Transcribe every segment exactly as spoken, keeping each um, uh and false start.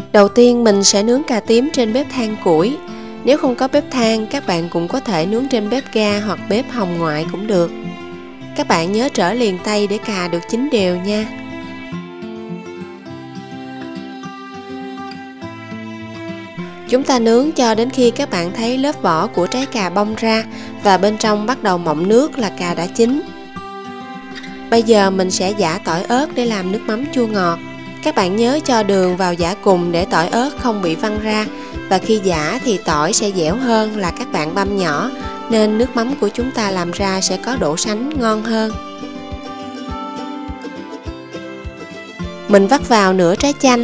Đầu tiên mình sẽ nướng cà tím trên bếp than củi. Nếu không có bếp than, các bạn cũng có thể nướng trên bếp ga hoặc bếp hồng ngoại cũng được. Các bạn nhớ trở liền tay để cà được chín đều nha. Chúng ta nướng cho đến khi các bạn thấy lớp vỏ của trái cà bong ra và bên trong bắt đầu mọng nước là cà đã chín. Bây giờ mình sẽ giã tỏi ớt để làm nước mắm chua ngọt. Các bạn nhớ cho đường vào giã cùng để tỏi ớt không bị văng ra, và khi giã thì tỏi sẽ dẻo hơn là các bạn băm nhỏ, nên nước mắm của chúng ta làm ra sẽ có độ sánh ngon hơn. Mình vắt vào nửa trái chanh,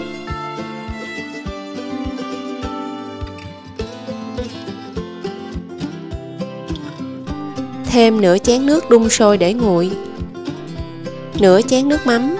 thêm nửa chén nước đun sôi để nguội, nửa chén nước mắm.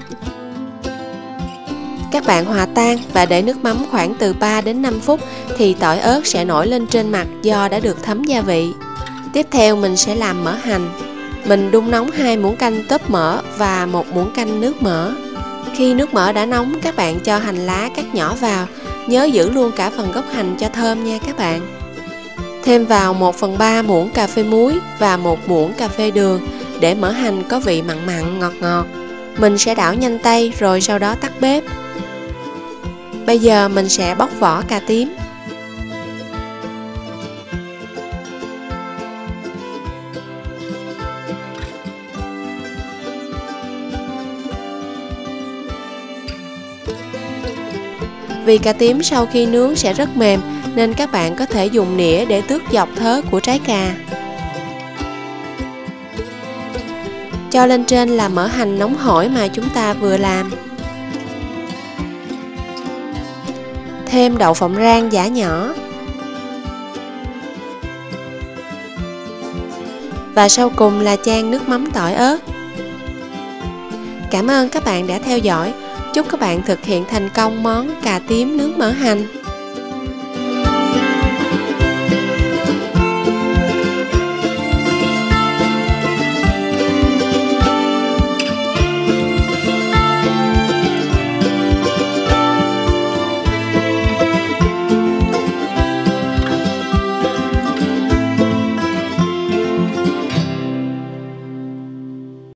Các bạn hòa tan và để nước mắm khoảng từ ba đến năm phút thì tỏi ớt sẽ nổi lên trên mặt do đã được thấm gia vị. Tiếp theo mình sẽ làm mỡ hành. Mình đun nóng hai muỗng canh tóp mỡ và một muỗng canh nước mỡ. Khi nước mỡ đã nóng, các bạn cho hành lá cắt nhỏ vào. Nhớ giữ luôn cả phần gốc hành cho thơm nha các bạn. Thêm vào một phần ba muỗng cà phê muối và một muỗng cà phê đường để mỡ hành có vị mặn mặn ngọt ngọt. Mình sẽ đảo nhanh tay rồi sau đó tắt bếp. Bây giờ mình sẽ bóc vỏ cà tím. Vì cà tím sau khi nướng sẽ rất mềm nên các bạn có thể dùng nĩa để tước dọc thớ của trái cà. Cho lên trên là mỡ hành nóng hổi mà chúng ta vừa làm. Thêm đậu phộng rang giã nhỏ. Và sau cùng là chan nước mắm tỏi ớt. Cảm ơn các bạn đã theo dõi. Chúc các bạn thực hiện thành công món cà tím nướng mỡ hành.